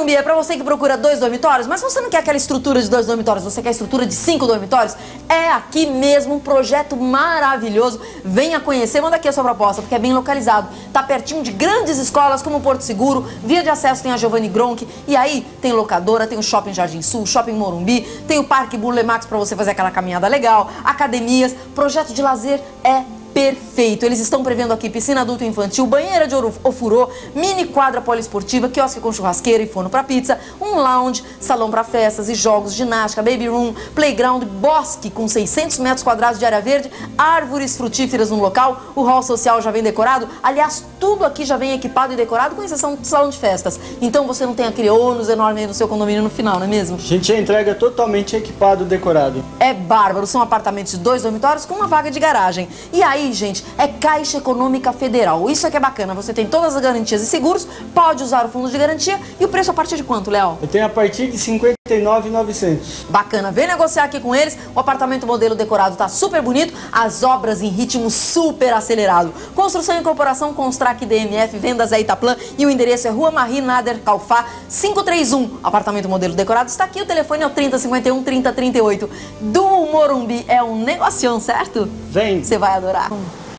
Morumbi, é pra você que procura 2 dormitórios, mas você não quer aquela estrutura de 2 dormitórios, você quer a estrutura de 5 dormitórios? É aqui mesmo, um projeto maravilhoso. Venha conhecer, manda aqui a sua proposta, porque é bem localizado. Tá pertinho de grandes escolas como Porto Seguro, via de acesso tem a Giovanni Gronk, e aí tem locadora, tem o Shopping Jardim Sul, Shopping Morumbi, tem o Parque Burle Marx pra você fazer aquela caminhada legal, academias, projeto de lazer é perfeito. Eles estão prevendo aqui piscina adulto e infantil, banheira de ofurô, mini quadra poliesportiva, quiosque com churrasqueira e forno para pizza, um lounge, salão para festas e jogos, ginástica, baby room, playground, bosque com 600 metros quadrados de área verde, árvores frutíferas no local, o hall social já vem decorado. Aliás, tudo aqui já vem equipado e decorado, com exceção do salão de festas. Então você não tem aquele ônus enorme aí no seu condomínio no final, não é mesmo? A gente entrega totalmente equipado, decorado. É bárbaro, são apartamentos de 2 dormitórios com uma vaga de garagem. E aí, gente, é Caixa Econômica Federal. Isso aqui é bacana, você tem todas as garantias e seguros, pode usar o fundo de garantia. E o preço a partir de quanto, Léo? Eu tenho a partir de R$ 59.900. Bacana, vem negociar aqui com eles. O apartamento modelo decorado tá super bonito, as obras em ritmo super acelerado. Construção e incorporação Construct DMF, vendas é Itaplan, e o endereço é Rua Marie Nader Calfá 531. Apartamento modelo decorado está aqui, o telefone é o 3051-3038. Do Morumbi, é um negocião, certo? Vem! Você vai adorar.